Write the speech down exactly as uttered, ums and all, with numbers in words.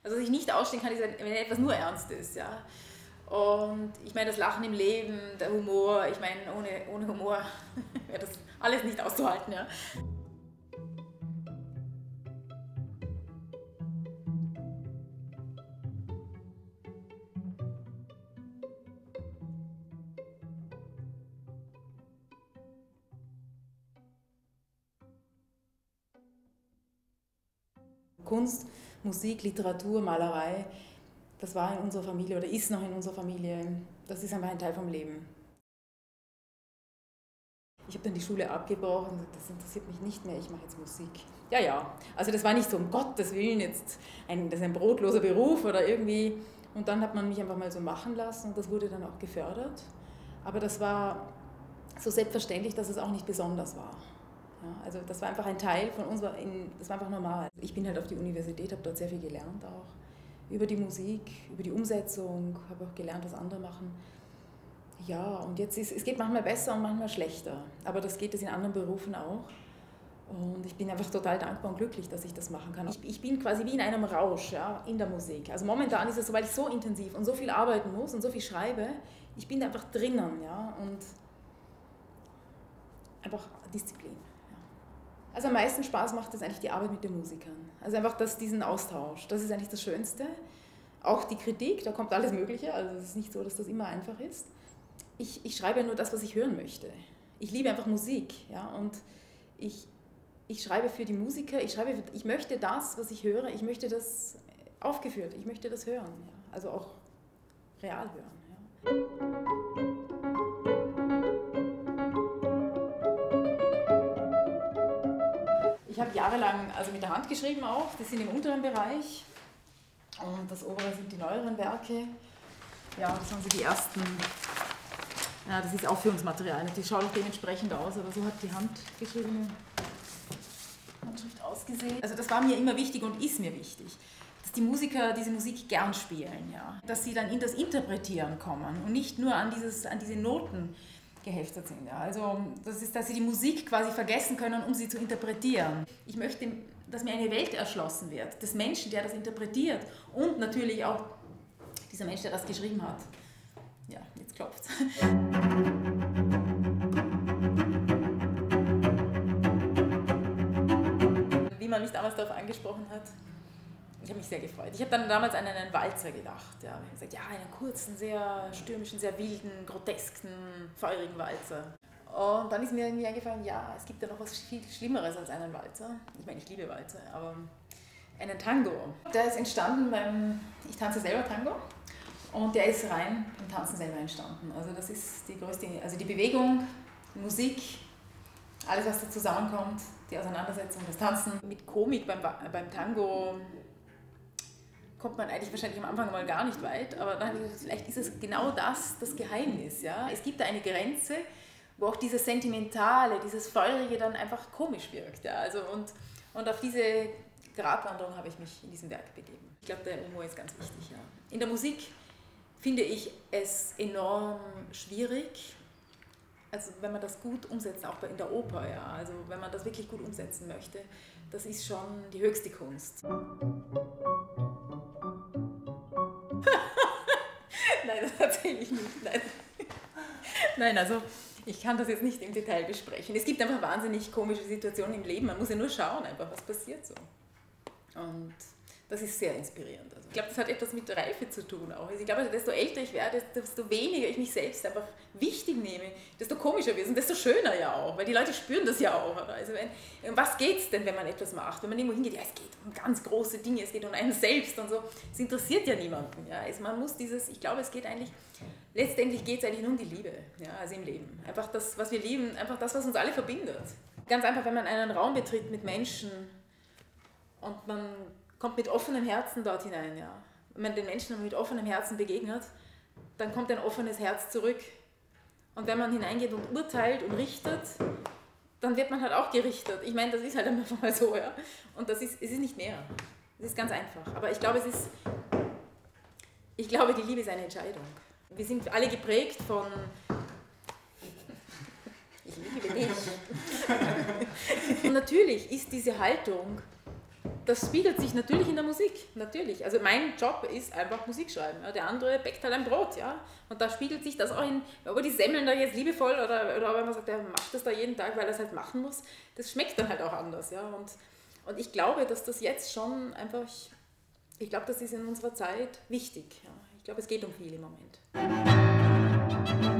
Also was ich nicht ausstehen kann, ist, wenn etwas nur ernst ist. Ja? Und ich meine, das Lachen im Leben, der Humor, ich meine, ohne, ohne Humor wäre das alles nicht auszuhalten. Ja? Kunst, Musik, Literatur, Malerei, das war in unserer Familie oder ist noch in unserer Familie. Das ist einfach ein Teil vom Leben. Ich habe dann die Schule abgebrochen und gesagt, das interessiert mich nicht mehr, ich mache jetzt Musik. Ja, ja, also das war nicht so, um Gottes Willen, jetzt ein, das ist ein brotloser Beruf oder irgendwie. Und dann hat man mich einfach mal so machen lassen und das wurde dann auch gefördert. Aber das war so selbstverständlich, dass es auch nicht besonders war. Ja, also das war einfach ein Teil von uns, das war einfach normal. Ich bin halt auf die Universität, habe dort sehr viel gelernt auch. Über die Musik, über die Umsetzung, habe auch gelernt, was andere machen. Ja, und jetzt ist, es geht manchmal besser und manchmal schlechter. Aber das geht es in anderen Berufen auch. Und ich bin einfach total dankbar und glücklich, dass ich das machen kann. Ich, ich bin quasi wie in einem Rausch, ja, in der Musik. Also momentan ist es so, weil ich so intensiv und so viel arbeiten muss und so viel schreibe, ich bin einfach drinnen, ja, und einfach Disziplin. Ja. Also am meisten Spaß macht es eigentlich die Arbeit mit den Musikern. Also einfach das, diesen Austausch, das ist eigentlich das Schönste. Auch die Kritik, da kommt alles Mögliche, also es ist nicht so, dass das immer einfach ist. Ich, ich schreibe nur das, was ich hören möchte. Ich liebe einfach Musik, ja, und ich, ich schreibe für die Musiker, ich, schreibe, ich möchte das, was ich höre, ich möchte das aufgeführt, ich möchte das hören, ja, also auch real hören. Ja. Ich habe jahrelang also mit der Hand geschrieben auch, das sind im unteren Bereich und das obere sind die neueren Werke. Ja, das sind so die ersten. Ja, das ist Aufführungsmaterial, die schaut auch dementsprechend aus, aber so hat die handgeschriebene Handschrift ausgesehen. Also das war mir immer wichtig und ist mir wichtig, dass die Musiker diese Musik gern spielen, ja. Dass sie dann in das Interpretieren kommen und nicht nur an, dieses, an diese Noten geheftet sind. Ja. Also das ist, dass sie die Musik quasi vergessen können, um sie zu interpretieren. Ich möchte, dass mir eine Welt erschlossen wird, des Menschen, der das interpretiert und natürlich auch dieser Mensch, der das geschrieben hat. Ja, jetzt klopft's. Wie man mich damals darauf angesprochen hat, ich habe mich sehr gefreut. Ich habe dann damals an einen Walzer gedacht. Ja. Ich habe gesagt, ja, einen kurzen, sehr stürmischen, sehr wilden, grotesken, feurigen Walzer. Und dann ist mir irgendwie eingefallen, ja, es gibt ja noch was viel Schlimmeres als einen Walzer. Ich meine, ich liebe Walzer, aber einen Tango. Der ist entstanden beim, ich tanze selber Tango. Und der ist rein beim Tanzen selber entstanden. Also das ist die größte, also die Bewegung, die Musik, alles was da zusammenkommt, die Auseinandersetzung, das Tanzen. Mit Komik beim, beim Tango kommt man eigentlich wahrscheinlich am Anfang mal gar nicht weit, aber dann, vielleicht ist es genau das, das Geheimnis. Ja? Es gibt da eine Grenze, wo auch dieses Sentimentale, dieses Feurige dann einfach komisch wirkt. Ja? Also und, und auf diese Gratwanderung habe ich mich in diesem Werk begeben. Ich glaube, der Humor ist ganz wichtig. Ja. In der Musik finde ich es enorm schwierig, also wenn man das gut umsetzt, auch in der Oper, ja, also wenn man das wirklich gut umsetzen möchte, das ist schon die höchste Kunst. Nein, das erzähle ich nicht, nein. Nein, also ich kann das jetzt nicht im Detail besprechen. Es gibt einfach wahnsinnig komische Situationen im Leben, man muss ja nur schauen, einfach, was passiert so. Und das ist sehr inspirierend. Also ich glaube, das hat etwas mit Reife zu tun auch. Also ich glaube, desto älter ich werde, desto weniger ich mich selbst einfach wichtig nehme, desto komischer wird es und desto schöner ja auch, weil die Leute spüren das ja auch. Oder? Also wenn, um was geht es denn, wenn man etwas macht? Wenn man irgendwo hingeht, ja, es geht um ganz große Dinge, es geht um einen selbst und so. Es interessiert ja niemanden. Ja? Also man muss dieses, ich glaube, es geht eigentlich, letztendlich geht es eigentlich nur um die Liebe, ja? Also im Leben. Einfach das, was wir lieben, einfach das, was uns alle verbindet. Ganz einfach, wenn man einen Raum betritt mit Menschen und man kommt mit offenem Herzen dort hinein. Ja. Wenn man den Menschen mit offenem Herzen begegnet, dann kommt ein offenes Herz zurück. Und wenn man hineingeht und urteilt und richtet, dann wird man halt auch gerichtet. Ich meine, das ist halt einfach mal so. Ja. Und das ist, es ist nicht mehr. Es ist ganz einfach. Aber ich glaube, es ist, ich glaube, die Liebe ist eine Entscheidung. Wir sind alle geprägt von ich liebe dich. Und natürlich ist diese Haltung das spiegelt sich natürlich in der Musik, natürlich. Also mein Job ist einfach Musik schreiben. Ja. Der andere bäckt halt ein Brot, ja. Und da spiegelt sich das auch in, ob er die Semmeln da jetzt liebevoll oder, oder ob man sagt, er macht das da jeden Tag, weil er es halt machen muss, das schmeckt dann halt auch anders, ja. Und, und ich glaube, dass das jetzt schon einfach, ich glaube, das ist in unserer Zeit wichtig, ja. Ich glaube, es geht um viel im Moment.